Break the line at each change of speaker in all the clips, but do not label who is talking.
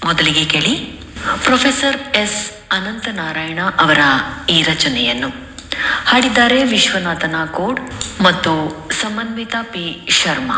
ಮೊದಲಿಗೆ ಕೇಳಿ professor S Ananthanarayana ಅವರ ಈ ರಚನೆಯನ್ನು. ಹಾಡಿದ್ದಾರೆ ವಿಶ್ವನಾಥ ನಾಕೋಡ್ ಮತ್ತು ಸಮನ್ವಿತಾ ಪಿ ಶರ್ಮಾ.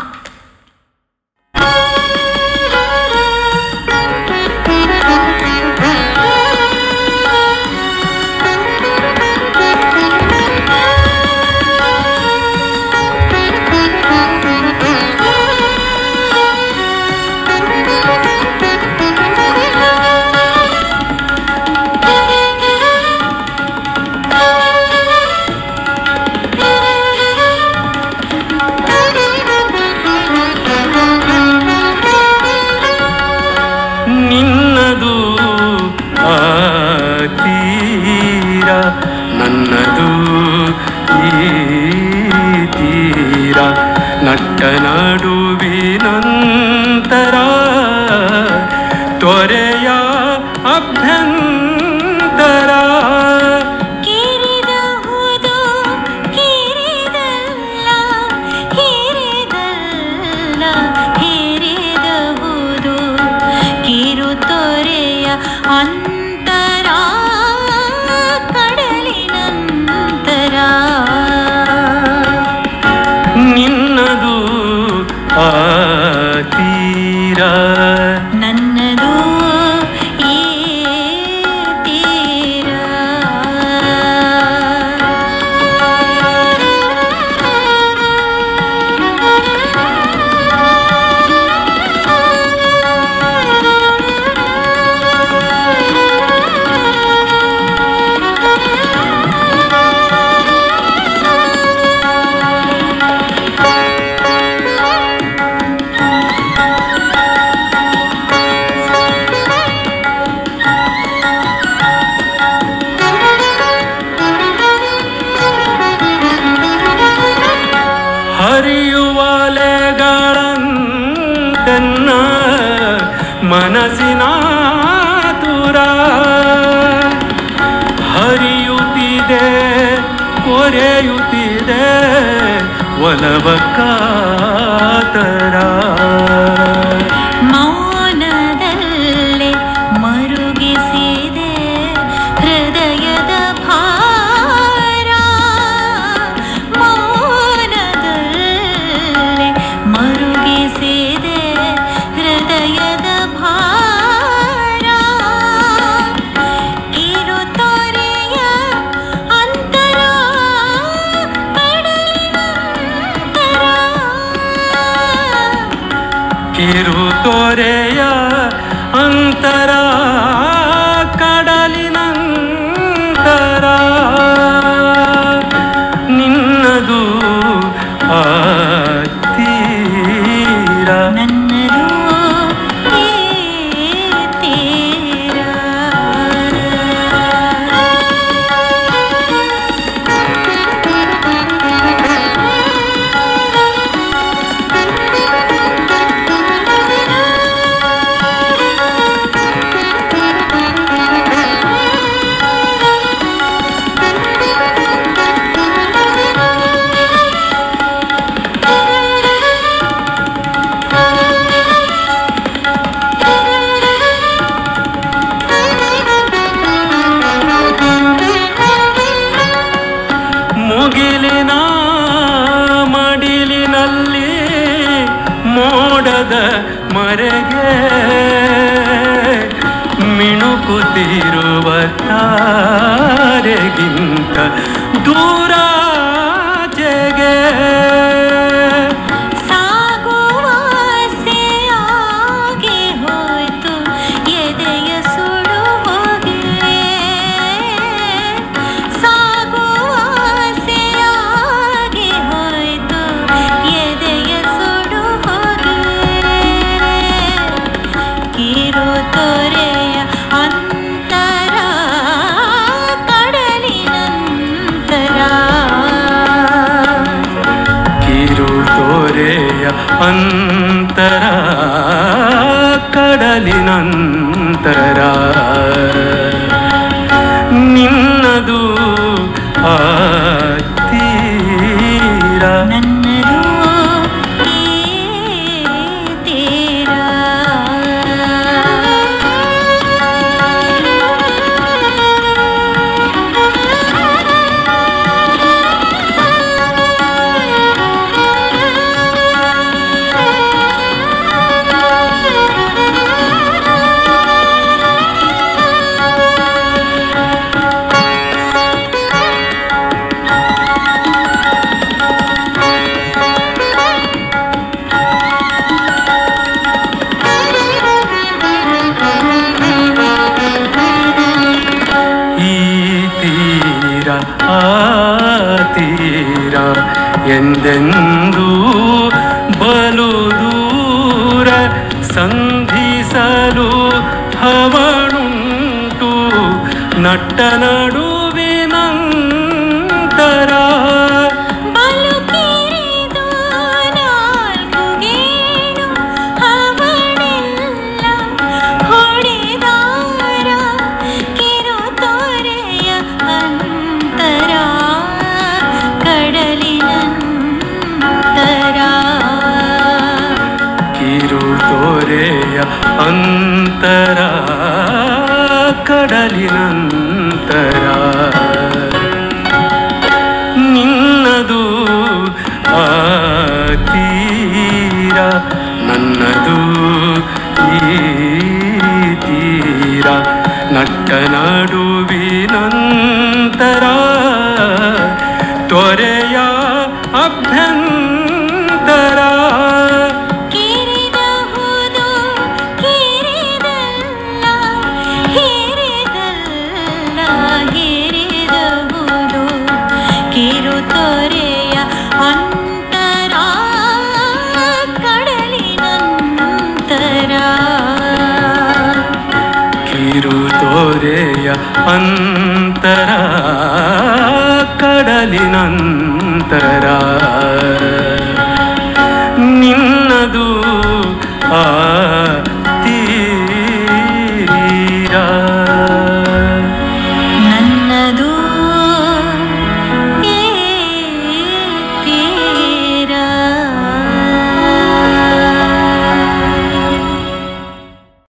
ನನ್ನದು ಈ ತೀರ ನಟ್ಟ ನಡುವಿನಂತರ ತೊರೆಯ ಅಭ್ಯಂತರ
ಕಿರಿದಹುದು ಕಿರಿದಲ್ಲ ಹಿರಿದಲ್ಲ ಹಿರಿದಹುದು ಕಿರು ತೊರೆಯ ಅಂತರ ಕಡಲಿನಂತರ
ನಿನ್ನದು ಆ ತೀರ
ನನ್ನದು ಈ ತೀರ.
ಹರಿಯುವಲೆಗಳಂತೆನ್ನ ಮನಸ್ಸಿನ ತುರ ಹರಿಯುತ್ತಿದೆ ಕೊರೆಯುತ್ತಿದೆ ಒಲವ ಕಾತರ
ಮೌನದಲ್ಲೇ ಮರುಗಿಸಿದೆ ಹೃದಯದ ಭಾರ ಮೌನದಲ್ಲೇ ಮರುಗಿಸಿದೆ ಹೃದಯದ ಭಾರ ಕಿರು ತೊರೆಯ ಅಂತರ ಕಡಲಿನಂತರ
ಕಿರು ತೊರೆಯ ಅಂತರ ಕಡಲಿನಂತರ ನಿನ್ನದು ಆ ತೀರ
ನನ್ನದು ಈ ತೀರ.
ಮುಗಿಲಿನ ಮಡಿಲಿನಲ್ಲಿ ಮೋಡದ ಮರೆಗೆ ಮಿಣುಕುತ್ತಿರುವ ತಾರೆಗಿಂತ ದೂರಾಚೆಗೆ
ಸಾಗುವಾಸೆಯಾಗಿ ಹೋಯ್ತು ಎದೆಯ ಸುಡು ಹೋಗಿವೆ ಸಾಗುವಾಸೆಯಾಗಿ ಹೋಯ್ತು ಎದೆಯ ಸುಡು ಹೋಗಿವೆ ಕಿರು ತೊರೆಯ ಅಂತರ ಕಡಲಿನಂತರ
ಕಿರು ತೊರೆಯ ಅಂತರ ಕಡಲಿನಂತರ ನಿನ್ನದು ಆ ತೀರ
ನನ್ನದು ಈ ತೀರ.
ಎಂದೆಂದೂ ಬಲು ದೂರ ಸಂಧಿಸಲು ಹವನುಂಟು ನಟ್ಟ ನಡುವಿನಂತರ ಅಂತರ ಕಡಲಿನಂತರ ನಿನ್ನದು ಆ ತೀರ ನನ್ನದು ಈ ತೀರ ನಟ್ಟ ನಡುವಿನಂತರ ತೊರೆಯ ಅಭ್ಯಂತರ ತೋರೆಯ ಅಂತರ ಕಡಲಿನಂತರ